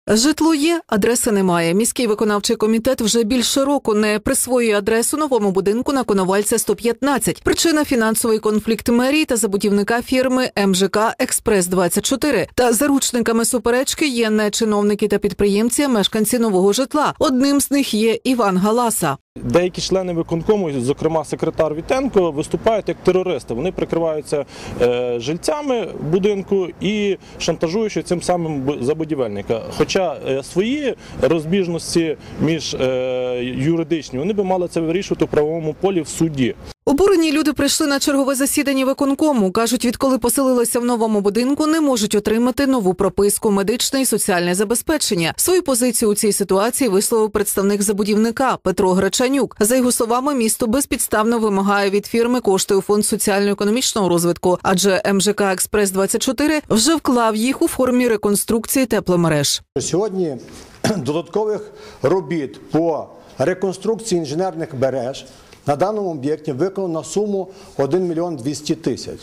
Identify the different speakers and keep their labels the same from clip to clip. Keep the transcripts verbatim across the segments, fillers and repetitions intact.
Speaker 1: Житло є, адреси немає. Міський виконавчий комітет вже більше року не присвоює адресу новому будинку на Коновальця сто п'ятнадцять. Причина – фінансовий конфлікт мерії та забудівника фірми ем же ка «Експрес двадцять чотири». Та заручниками суперечки є не чиновники та підприємці, а мешканці нового житла. Одним з них є Іван Галаса.
Speaker 2: Деякі члени виконкому, зокрема секретар Вітенко, виступають як терористи. Вони прикриваються е, жильцями будинку і шантажуючи цим самим забудівельника. Хоча е, свої розбіжності між е, юридичні, вони би мали це вирішувати у правовому полі в суді.
Speaker 1: Обурені люди прийшли на чергове засідання виконкому. Кажуть, відколи поселилися в новому будинку, не можуть отримати нову прописку, медичне і соціальне забезпечення. Свою позицію у цій ситуації висловив представник забудівника Петро Гречанюк. За його словами, місто безпідставно вимагає від фірми кошти у фонд соціально-економічного розвитку, адже ем же ка «Експрес двадцять чотири» вже вклав їх у формі реконструкції тепломереж.
Speaker 3: Сьогодні додаткових робіт по реконструкції інженерних мереж на даному об'єкті виконано на суму один мільйон двісті тисяч.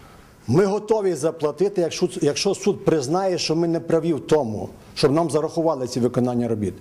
Speaker 3: Ми готові заплатити, якщо, якщо суд признає, що ми не праві в тому, щоб нам зарахували ці виконання робіт.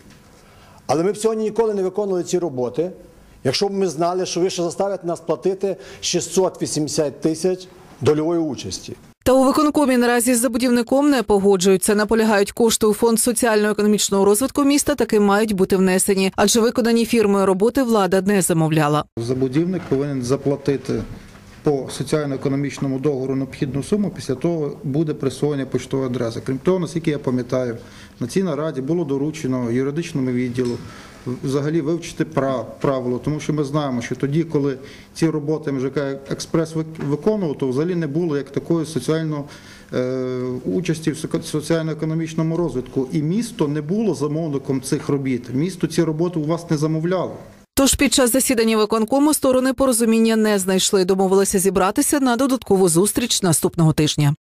Speaker 3: Але ми б сьогодні ніколи не виконували ці роботи, якщо б ми знали, що ви ще заставите нас платити шістсот вісімдесят тисяч дольової участі.
Speaker 1: Та у виконкомі наразі з забудівником не погоджуються. Наполягають, кошти у фонд соціально-економічного розвитку міста таки мають бути внесені, адже виконані фірмою роботи влада не замовляла.
Speaker 4: Забудівник повинен заплатити по соціально-економічному договору необхідну суму, після того буде присвоєння поштової адреси. Крім того, наскільки я пам'ятаю, на цій нараді було доручено юридичному відділу взагалі вивчити правило, тому що ми знаємо, що тоді, коли ці роботи ем же ка «Експрес» виконував, то взагалі не було як такої соціальної е, участі в соціально-економічному розвитку. І місто не було замовником цих робіт. Місто ці роботи у вас не замовляло.
Speaker 1: Тож під час засідання виконкому сторони порозуміння не знайшли. Домовилися зібратися на додаткову зустріч наступного тижня.